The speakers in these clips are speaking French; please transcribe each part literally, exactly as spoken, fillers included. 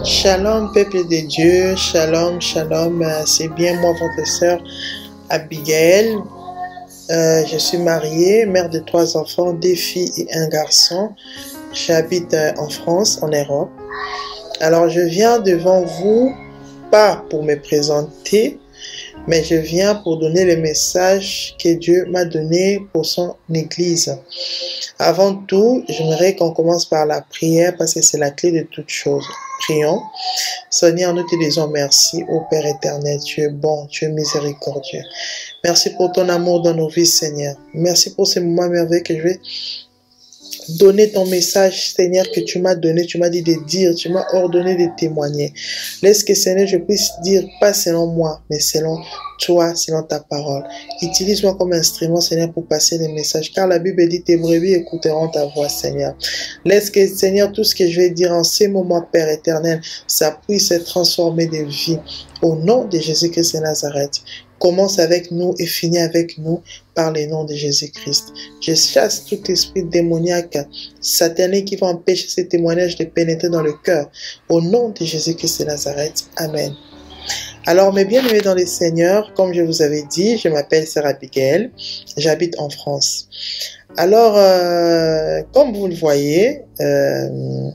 Shalom, peuple de Dieu, shalom, shalom, c'est bien moi, votre sœur Abigail. Euh, je suis mariée, mère de trois enfants, deux filles et un garçon. J'habite en France, en Europe. Alors, je viens devant vous, pas pour me présenter, mais je viens pour donner le message que Dieu m'a donné pour son Église. Avant tout, j'aimerais qu'on commence par la prière parce que c'est la clé de toute chose. Prions. Seigneur, nous te disons merci, ô Père éternel. Tu es bon, tu es miséricordieux. Merci pour ton amour dans nos vies, Seigneur. Merci pour ces moments merveilleux que je vais donner ton message, Seigneur, que tu m'as donné. Tu m'as dit de dire, tu m'as ordonné de témoigner. Laisse que, Seigneur, je puisse dire, pas selon moi, mais selon toi, selon ta parole. Utilise-moi comme instrument, Seigneur, pour passer les messages. Car la Bible dit, tes brebis écouteront ta voix, Seigneur. Laisse que, Seigneur, tout ce que je vais dire en ces moments, Père éternel, ça puisse se transformer de vie. Au nom de Jésus-Christ de Nazareth. Commence avec nous et finis avec nous par le nom de Jésus-Christ. Je chasse tout esprit démoniaque, satanique qui va empêcher ces témoignages de pénétrer dans le cœur. Au nom de Jésus-Christ de Nazareth. Amen. Alors, mes bien-aimés dans le Seigneur, comme je vous avais dit, je m'appelle Sœur Abigail, j'habite en France. Alors, euh, comme vous le voyez, euh,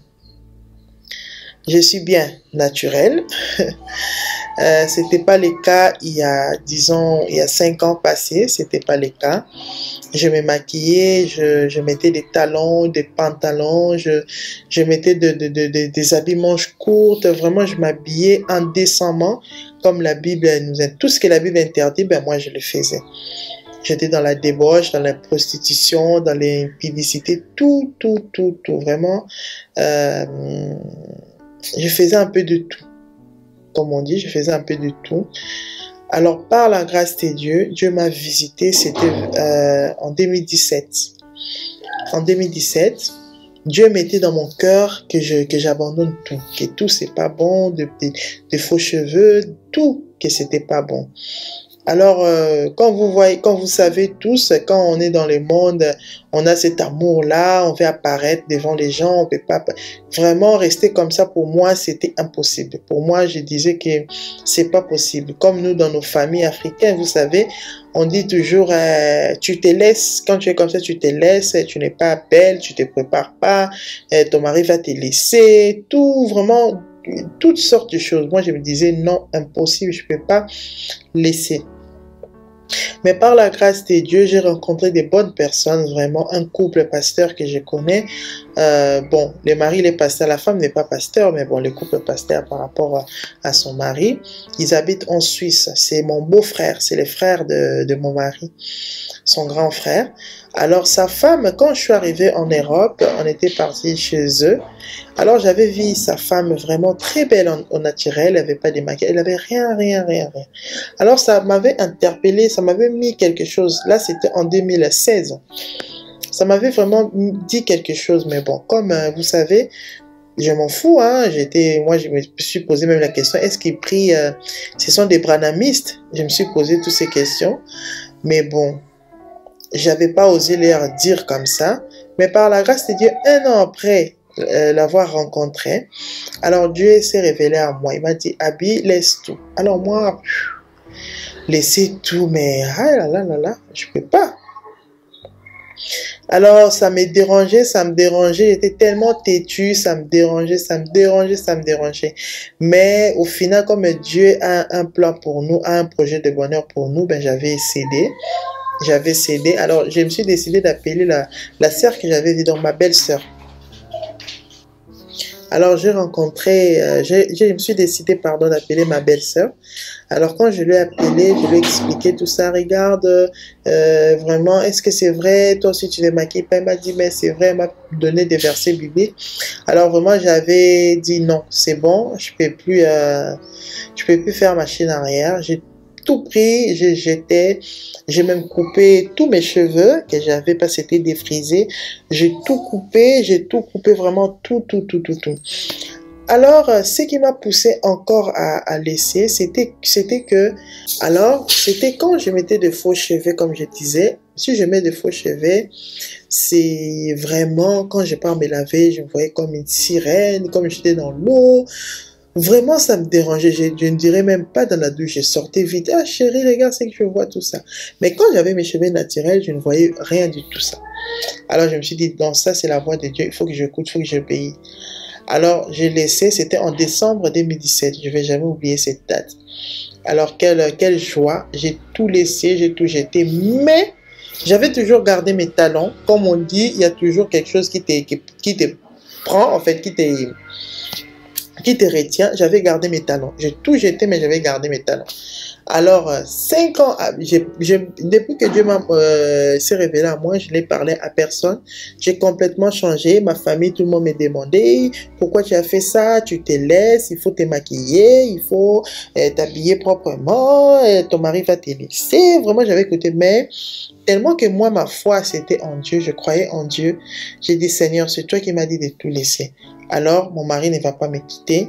je suis bien naturelle. Euh, c'était pas le cas il y a, disons, il y a cinq ans passés, c'était pas le cas. Je me maquillais, je, je mettais des talons, des pantalons, je, je mettais de, de, de, de, des habits manches courtes, vraiment je m'habillais indécemment, comme la Bible nous aide. Tout ce que la Bible interdit, ben moi je le faisais. J'étais dans la débauche, dans la prostitution, dans l'impudicité, tout, tout, tout, tout, vraiment. Euh, je faisais un peu de tout. Comme on dit, je faisais un peu de tout. Alors, par la grâce de Dieu, Dieu m'a visité, c'était euh, en deux mille dix-sept. En deux mille dix-sept, Dieu mettait dans mon cœur que je que j'abandonne tout, que tout c'est pas bon, de, de, de faux cheveux, tout, que c'était pas bon. Alors, euh, quand vous voyez, quand vous savez tous, quand on est dans le monde, on a cet amour-là, on veut apparaître devant les gens, on peut pas vraiment rester comme ça. Pour moi, c'était impossible. Pour moi, je disais que c'est pas possible. Comme nous, dans nos familles africaines, vous savez, on dit toujours, euh, tu te laisses, quand tu es comme ça, tu te laisses, tu n'es pas belle, tu te prépares pas, euh, ton mari va te laisser, tout vraiment, toutes sortes de choses. Moi, je me disais, non, impossible, je peux pas laisser. Mais par la grâce de Dieu, j'ai rencontré des bonnes personnes, vraiment un couple pasteur que je connais. Euh, bon, le mari il est pasteur, la femme n'est pas pasteur, mais bon, le couple pasteur par rapport à, à son mari. Ils habitent en Suisse. C'est mon beau-frère, c'est le frère de, de mon mari, son grand frère. Alors sa femme, quand je suis arrivée en Europe, on était parti chez eux. Alors j'avais vu sa femme vraiment très belle en, au naturel, elle n'avait pas de maquillage, elle n'avait rien, rien, rien, rien. Alors ça m'avait interpellé, ça m'avait mis quelque chose. Là c'était en deux mille seize. Ça m'avait vraiment dit quelque chose, mais bon, comme euh, vous savez, je m'en fous, hein. J'étais, moi je me suis posé même la question, est-ce qu'ils prient, euh, ce sont des branamistes? Je me suis posé toutes ces questions, mais bon. J'avais pas osé leur dire comme ça, mais par la grâce de Dieu, un an après euh, l'avoir rencontré, alors Dieu s'est révélé à moi. Il m'a dit, Abi, laisse tout. Alors moi, laisser tout, mais ah là là là là, je peux pas. Alors ça me dérangeait, ça me dérangeait, j'étais tellement têtue, ça me dérangeait, ça me dérangeait, ça me dérangeait. Mais au final, comme Dieu a un plan pour nous, a un projet de bonheur pour nous, ben j'avais cédé. J'avais cédé. Alors, je me suis décidé d'appeler la, la sœur que j'avais vue, donc ma belle-sœur. Alors, j'ai rencontré, euh, je me suis décidé, pardon, d'appeler ma belle-sœur. Alors, quand je lui ai appelé, je lui ai expliqué tout ça. Regarde, euh, vraiment, est-ce que c'est vrai? Toi aussi, tu ne maquilles pas? Elle m'a dit, mais c'est vrai, elle m'a donné des versets bibliques. Alors, vraiment, j'avais dit non, c'est bon, je ne peux plus, euh, je peux plus faire machine arrière. J'ai tout pris, j'ai jeté, j'ai même coupé tous mes cheveux que j'avais pas, c'était défrisé. J'ai tout coupé, j'ai tout coupé, vraiment tout, tout, tout, tout, tout. Alors, ce qui m'a poussé encore à, à laisser, c'était c'était que, alors, c'était quand je mettais de faux cheveux, comme je disais, si je mets de faux cheveux, c'est vraiment, quand je pars me laver, je me voyais comme une sirène, comme j'étais dans l'eau. Vraiment, ça me dérangeait. Je, je ne dirais même pas dans la douche. Je sortais vite. Ah, chérie, regarde, c'est que je vois tout ça. Mais quand j'avais mes cheveux naturels, je ne voyais rien du tout ça. Alors, je me suis dit, non, ça, c'est la voix de Dieu. Il faut que j'écoute, il faut que je paye. Alors, j'ai laissé. C'était en décembre deux mille dix-sept. Je ne vais jamais oublier cette date. Alors, quelle, quelle joie. J'ai tout laissé, j'ai tout jeté. Mais, j'avais toujours gardé mes talons. Comme on dit, il y a toujours quelque chose qui te, qui, qui te prend, en fait, qui te... qui te retient, j'avais gardé mes talons. J'ai tout jeté, mais j'avais gardé mes talons. Alors, euh, cinq ans, j'ai, j'ai, depuis que Dieu euh, s'est révélé à moi, je n'ai parlé à personne. J'ai complètement changé. Ma famille, tout le monde me demandait pourquoi tu as fait ça, tu te laisses, il faut te maquiller, il faut euh, t'habiller proprement, euh, ton mari va te laisser. Vraiment, j'avais écouté, mais tellement que moi, ma foi, c'était en Dieu, je croyais en Dieu. J'ai dit, Seigneur, c'est toi qui m'as dit de tout laisser. Alors, mon mari ne va pas me quitter.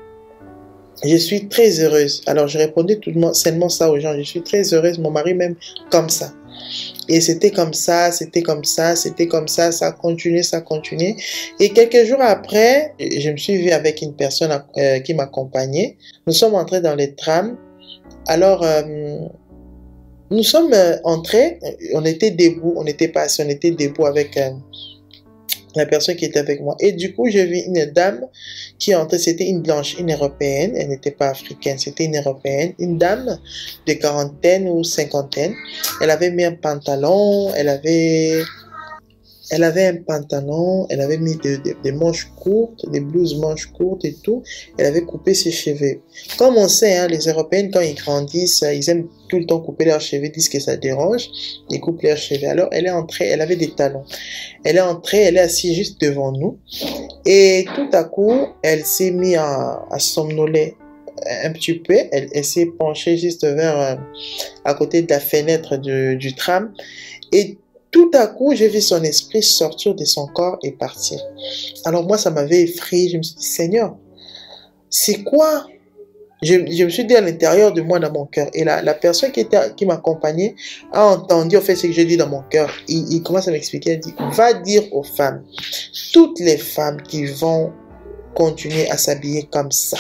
Je suis très heureuse. Alors, je répondais tout le monde, seulement ça aux gens. Je suis très heureuse. Mon mari même comme ça. Et c'était comme ça, c'était comme ça, c'était comme ça. Ça a continué, ça a continué. Et quelques jours après, je me suis vue avec une personne euh, qui m'accompagnait. Nous sommes entrés dans les trams. Alors, euh, nous sommes entrés. On était debout. On n'était pas assis. On était debout avec... Euh, la personne qui était avec moi. Et du coup, j'ai vu une dame qui entrait, c'était une blanche, une européenne, elle n'était pas africaine, c'était une européenne, une dame de quarantaine ou cinquantaine. Elle avait mis un pantalon, elle avait... Elle avait un pantalon, elle avait mis des de, de manches courtes, des blouses manches courtes et tout. Elle avait coupé ses cheveux. Comme on sait, hein, les Européennes, quand ils grandissent, ils aiment tout le temps couper leurs cheveux, disent que ça dérange. Ils coupent leurs cheveux. Alors, elle est entrée, elle avait des talons. Elle est entrée, elle est assise juste devant nous. Et tout à coup, elle s'est mise à, à somnoler un petit peu. Elle, elle s'est penchée juste vers, euh, à côté de la fenêtre de, du tram. Et tout à coup, j'ai vu son esprit sortir de son corps et partir. Alors moi, ça m'avait effrayé. Je me suis dit, Seigneur, c'est quoi? je, je me suis dit à l'intérieur de moi, dans mon cœur. Et la, la personne qui, était, qui m'accompagnait a entendu, en fait, ce que j'ai dit dans mon cœur. Il, il commence à m'expliquer. Il dit, va dire aux femmes, toutes les femmes qui vont continuer à s'habiller comme ça,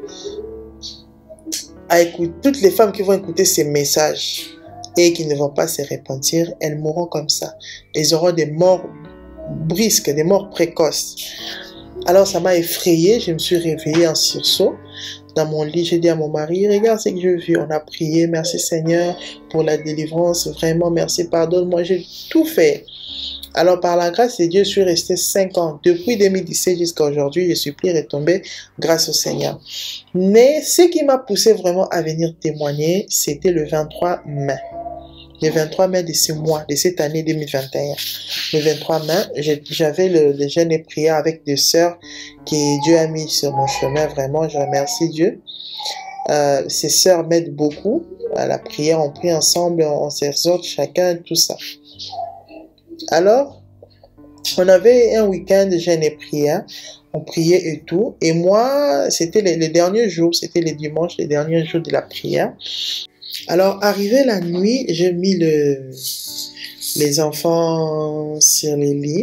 à écouter, toutes les femmes qui vont écouter ces messages, et qui ne vont pas se repentir, elles mourront comme ça. Elles auront des morts brisques, des morts précoces. Alors ça m'a effrayée, je me suis réveillée en sursaut. Dans mon lit, j'ai dit à mon mari, regarde ce que je vis. On a prié, merci Seigneur pour la délivrance, vraiment merci, pardonne-moi, j'ai tout fait. Alors par la grâce de Dieu, je suis restée cinq ans. Depuis deux mille dix-sept jusqu'à aujourd'hui, je suis plus retombée grâce au Seigneur. Mais ce qui m'a poussé vraiment à venir témoigner, c'était le vingt-trois mai. Le vingt-trois mai de ce mois, de cette année deux mille vingt et un. Le vingt-trois mai, j'avais le, le jeûne et prière avec deux sœurs que Dieu a mis sur mon chemin. Vraiment, je remercie Dieu. Euh, ces sœurs m'aident beaucoup à la prière. On prie ensemble, on, on s'exhorte chacun, tout ça. Alors, on avait un week-end de jeûne et prière. On priait et tout. Et moi, c'était les, les derniers jours, c'était les dimanches, les derniers jours de la prière. Alors, arrivé la nuit, j'ai mis le, les enfants sur les lits.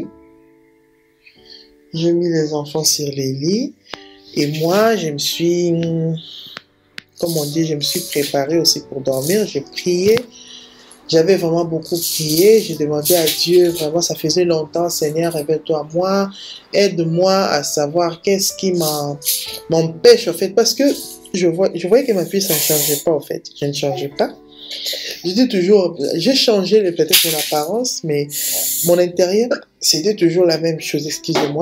J'ai mis les enfants sur les lits. Et moi, je me suis, comme on dit, je me suis préparée aussi pour dormir. J'ai prié. J'avais vraiment beaucoup prié. J'ai demandé à Dieu, vraiment, ça faisait longtemps, Seigneur, révèle-toi à moi. Aide-moi à savoir qu'est-ce qui m'empêche, en fait, parce que Je, vois, je voyais que ma fille, ça ne changeait pas, en fait. Je ne changeais pas. J'étais toujours... J'ai changé peut-être mon apparence, mais mon intérieur, c'était toujours la même chose. Excusez-moi.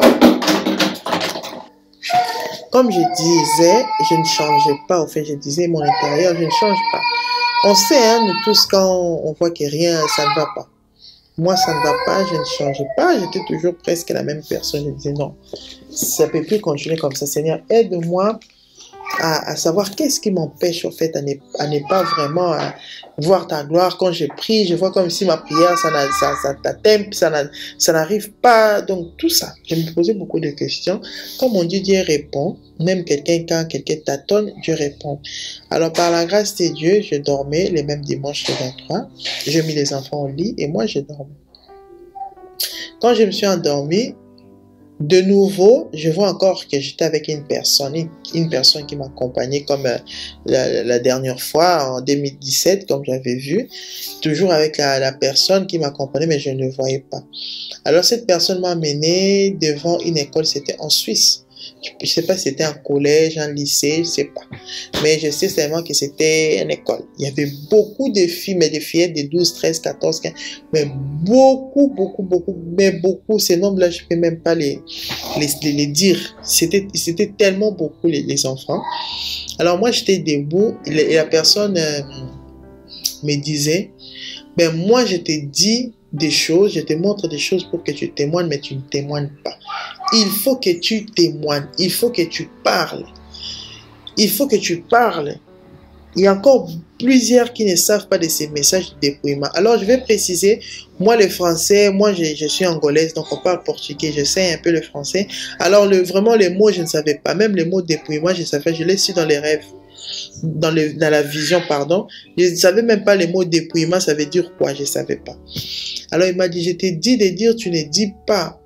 Comme je disais, je ne changeais pas, en fait. Je disais, mon intérieur, je ne change pas. On sait, hein, nous tous, quand on voit que rien, ça ne va pas. Moi, ça ne va pas, je ne changeais pas. J'étais toujours presque la même personne. Je disais, non, ça ne peut plus continuer comme ça. Seigneur, aide-moi À, à savoir qu'est-ce qui m'empêche en fait à ne, à ne pas vraiment à voir ta gloire. Quand je prie, je vois comme si ma prière, ça, ça, ça t'atteint, ça, ça n'arrive pas. Donc tout ça, je me posais beaucoup de questions. Comme on dit, Dieu répond. Même quelqu'un, quand quelqu'un tâtonne, Dieu répond. Alors par la grâce de Dieu, je dormais les mêmes dimanches le vingt-trois. J'ai mis les enfants au lit et moi je dormais. Quand je me suis endormie, De nouveau, je vois encore que j'étais avec une personne, une, une personne qui m'accompagnait comme euh, la, la dernière fois, en deux mille dix-sept, comme j'avais vu. Toujours avec la, la personne qui m'accompagnait, mais je ne le voyais pas. Alors, cette personne m'a amené devant une école, c'était en Suisse. Je ne sais pas si c'était un collège, un lycée, je ne sais pas. Mais je sais seulement que c'était une école. Il y avait beaucoup de filles, mais des fillettes de douze, treize, quatorze, quinze. Mais beaucoup, beaucoup, beaucoup, mais beaucoup. Ces nombres-là, je ne peux même pas les, les, les, les dire. C'était tellement beaucoup, les, les enfants. Alors moi, j'étais debout et la personne euh, me disait, ben moi, je te dis des choses, je te montre des choses pour que tu témoignes, mais tu ne témoignes pas. Il faut que tu témoignes, il faut que tu parles. Il faut que tu parles. Il y a encore plusieurs qui ne savent pas de ces messages de dépouillement. Alors, je vais préciser, moi, le français, moi, je, je suis angolaise, donc on parle portugais, je sais un peu le français. Alors, le, vraiment, les mots, je ne savais pas. Même les mots dépouillement, je savais, je l'ai su dans les rêves. Dans, le, dans la vision, pardon. Je ne savais même pas les mots dépouillement, ça veut dire quoi, je ne savais pas. Alors, il m'a dit, je t'ai dit de dire, tu ne dis pas.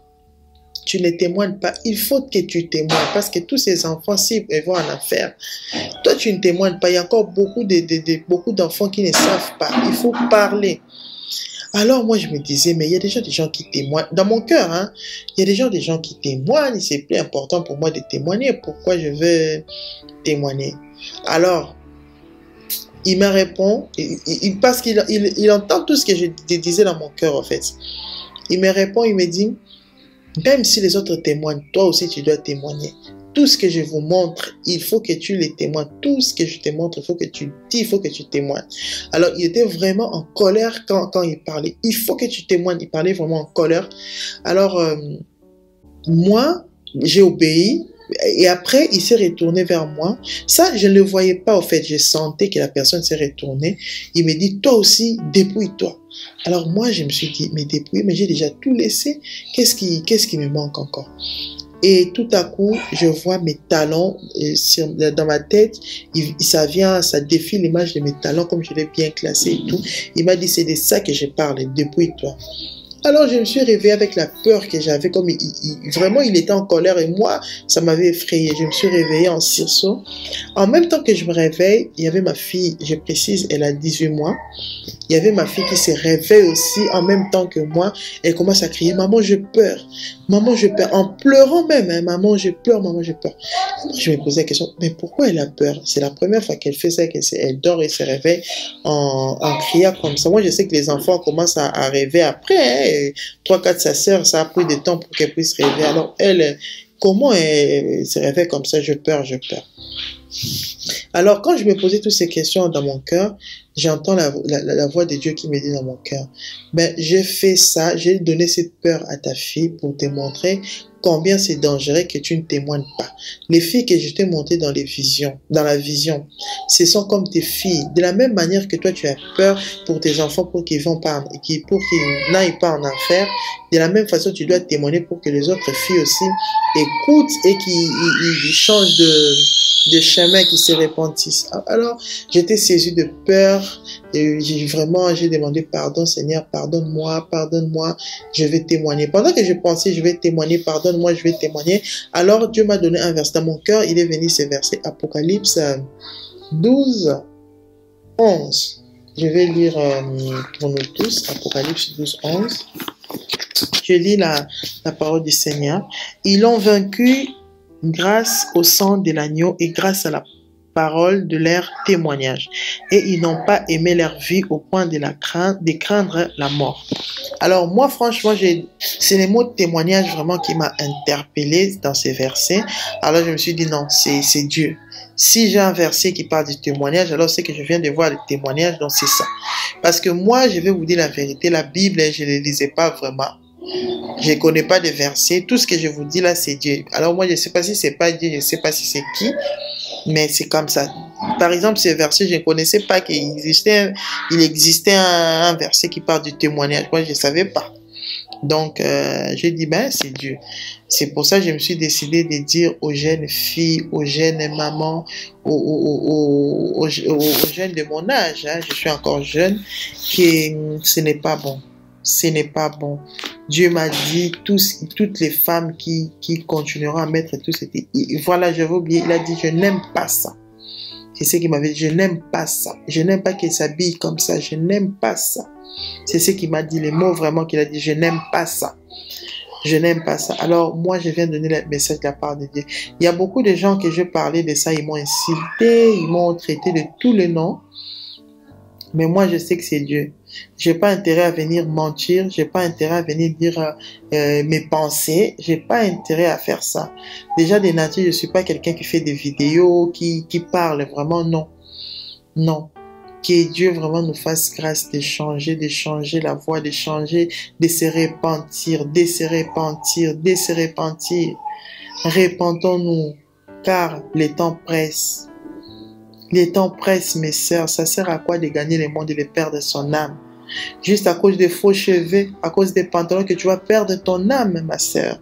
Tu ne témoignes pas. Il faut que tu témoignes parce que tous ces enfants, s'ils vont en enfer, toi, tu ne témoignes pas. Il y a encore beaucoup de, de, de, beaucoup d'enfants qui ne savent pas. Il faut parler. Alors, moi, je me disais, mais il y a déjà des gens qui témoignent. Dans mon cœur, hein, il y a déjà des gens qui témoignent. C'est plus important pour moi de témoigner. Pourquoi je veux témoigner? Alors, il me répond, il, il, parce qu'il il, il entend tout ce que je disais dans mon cœur, en fait. Il me répond, il me dit, même si les autres témoignent, toi aussi tu dois témoigner. Tout ce que je vous montre, il faut que tu les témoignes. Tout ce que je te montre, il faut que tu dis, il faut que tu témoignes. Alors, il était vraiment en colère quand, quand il parlait. Il faut que tu témoignes. Il parlait vraiment en colère. Alors, euh, moi, j'ai obéi. Et après, il s'est retourné vers moi. Ça, je ne le voyais pas, au fait. Je sentais que la personne s'est retournée. Il me dit, toi aussi, dépouille-toi. Alors moi, je me suis dit, mais dépouille, mais j'ai déjà tout laissé. Qu'est-ce qui, qu'est-ce qui me manque encore? Et tout à coup, je vois mes talons euh, sur, dans ma tête. Il, ça vient, ça défile l'image de mes talons comme je l'ai bien classé et tout. Il m'a dit, c'est de ça que je parle, dépouille-toi. Alors, je me suis réveillée avec la peur que j'avais, comme il, il, vraiment, il était en colère et moi, ça m'avait effrayée. Je me suis réveillée en sursaut. En même temps que je me réveille, il y avait ma fille, je précise, elle a dix-huit mois. Il y avait ma fille qui se réveille aussi en même temps que moi. Elle commence à crier, maman, je pleure. Maman, je pleure. En pleurant même, hein, maman, je pleure, maman, je pleure. Moi, je me posais la question, mais pourquoi elle a peur? C'est la première fois qu'elle fait ça, qu'elle elle dort et se réveille en, en criant comme ça. Moi, je sais que les enfants commencent à, à rêver après. Hein, trois, quatre, sa sœur, ça a pris du temps pour qu'elle puisse rêver. Alors, elle, comment elle, elle se réveille comme ça? Je pleure, je pleure. Alors, quand je me posais toutes ces questions dans mon cœur, j'entends la, la, la voix de Dieu qui me dit dans mon cœur, ben, j'ai fait ça, j'ai donné cette peur à ta fille pour te montrer combien c'est dangereux que tu ne témoignes pas. Les filles que je t'ai montrées dans les visions, dans la vision, ce sont comme tes filles. De la même manière que toi, tu as peur pour tes enfants pour qu'ils vont pas, pour qu'ils n'aillent pas en enfer, de la même façon, tu dois témoigner pour que les autres filles aussi écoutent et qu'ils changent de, de chemin, qu'ils se repentissent. Alors, j'étais saisie de peur et j'ai vraiment, j'ai demandé pardon, Seigneur, pardonne-moi, pardonne-moi, je vais témoigner. Pendant que je pensais, je vais témoigner, pardonne-moi, je vais témoigner. Alors, Dieu m'a donné un verset dans mon cœur, il est venu ce verset, Apocalypse douze, onze. Je vais lire euh, pour nous tous, Apocalypse douze, onze. Je lis la, la parole du Seigneur. Ils l'ont vaincu grâce au sang de l'agneau et grâce à la parole de leur témoignage. Et ils n'ont pas aimé leur vie au point de, la craindre, de craindre la mort. Alors moi, franchement, c'est les mots de témoignage vraiment qui m'a interpellé dans ces versets. Alors je me suis dit non, c'est Dieu. Si j'ai un verset qui parle du témoignage, alors c'est que je viens de voir le témoignage, donc c'est ça. Parce que moi, je vais vous dire la vérité, la Bible, je ne la lisais pas vraiment. Je ne connais pas de versets. Tout ce que je vous dis là, c'est Dieu. Alors moi, je ne sais pas si c'est pas Dieu, je ne sais pas si c'est qui, mais c'est comme ça. Par exemple, ces versets, je ne connaissais pas qu'il existait, il existait un, un verset qui parle du témoignage. Moi, je ne savais pas. Donc, euh, j'ai dit, ben, c'est Dieu. C'est pour ça que je me suis décidé de dire aux jeunes filles, aux jeunes mamans, aux, aux, aux, aux, aux jeunes de mon âge, hein, je suis encore jeune, que ce n'est pas bon. Ce n'est pas bon. Dieu m'a dit, tous, toutes les femmes qui, qui continueront à mettre tout, c'était... Voilà, j'avais oublié, il a dit, je n'aime pas ça. C'est ce qu'il m'avait dit, je n'aime pas ça. Je n'aime pas qu'elle s'habille comme ça, je n'aime pas ça. C'est ce qu'il m'a dit, les mots vraiment qu'il a dit, je n'aime pas ça. Je n'aime pas ça. Alors, moi, je viens donner le message de la part de Dieu. Il y a beaucoup de gens que je parlais de ça, ils m'ont insulté, ils m'ont traité de tous les noms. Mais moi, je sais que c'est Dieu. J'ai pas intérêt à venir mentir, j'ai pas intérêt à venir dire euh, mes pensées, j'ai pas intérêt à faire ça. Déjà, de nature, je suis pas quelqu'un qui fait des vidéos, qui, qui parle vraiment, non. Non. Que Dieu vraiment nous fasse grâce de changer, de changer la voix, de changer, de se repentir, de se repentir, de se repentir. Repentons-nous, car les temps pressent. Les temps pressent, mes sœurs. Ça sert à quoi de gagner le monde et de perdre son âme? Juste à cause des faux cheveux, à cause des pantalons, que tu vas perdre ton âme, ma sœur.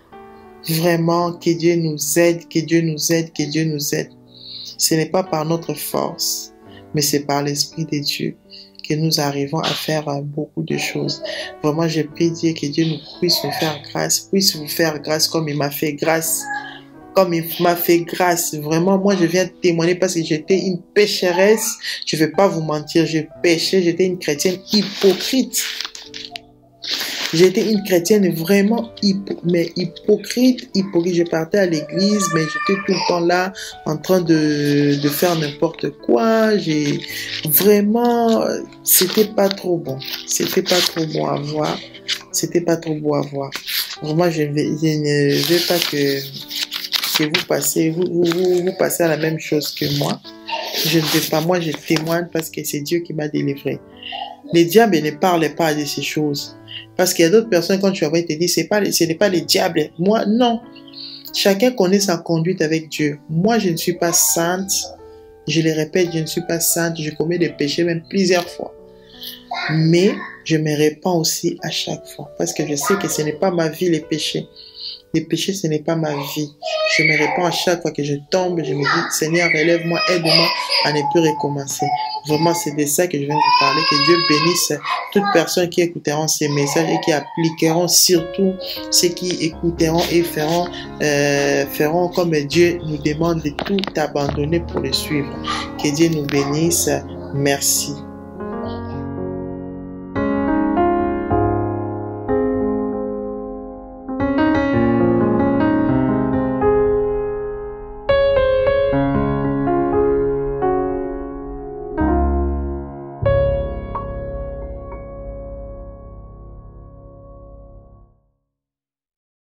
Vraiment, que Dieu nous aide, que Dieu nous aide, que Dieu nous aide. Ce n'est pas par notre force, mais c'est par l'Esprit de Dieu que nous arrivons à faire beaucoup de choses. Vraiment, je prie Dieu que Dieu nous puisse nous faire grâce, puisse vous faire grâce comme il m'a fait grâce. Comme il m'a fait grâce. Vraiment, moi, je viens témoigner parce que j'étais une pécheresse. Je ne vais pas vous mentir, je péchais, j'étais une chrétienne hypocrite. J'étais une chrétienne vraiment hypo, mais hypocrite, hypocrite. Je partais à l'église, mais j'étais tout le temps là en train de, de faire n'importe quoi. J'ai vraiment, c'était pas trop bon. C'était pas trop bon à voir. C'était pas trop beau à voir. Vraiment, je, vais, je ne veux pas que, que vous passez, vous, vous, vous, vous passez à la même chose que moi. Je ne veux pas. Moi, je témoigne parce que c'est Dieu qui m'a délivré. Les diables ne parlent pas de ces choses. Parce qu'il y a d'autres personnes, quand tu vas te dire, c'est pas, ce n'est pas les diables. Moi, non. Chacun connaît sa conduite avec Dieu. Moi, je ne suis pas sainte. Je le répète, je ne suis pas sainte. Je commets des péchés, même plusieurs fois. Mais je me répands aussi à chaque fois. Parce que je sais que ce n'est pas ma vie, les péchés. Les péchés, ce n'est pas ma vie. Je me répands à chaque fois que je tombe. Je me dis, Seigneur, relève-moi, aide-moi à ne plus recommencer. Vraiment, c'est de ça que je viens vous parler. Que Dieu bénisse toutes personnes qui écouteront ces messages et qui appliqueront surtout ceux qui écouteront et feront, euh, feront comme Dieu nous demande de tout abandonner pour le suivre. Que Dieu nous bénisse. Merci.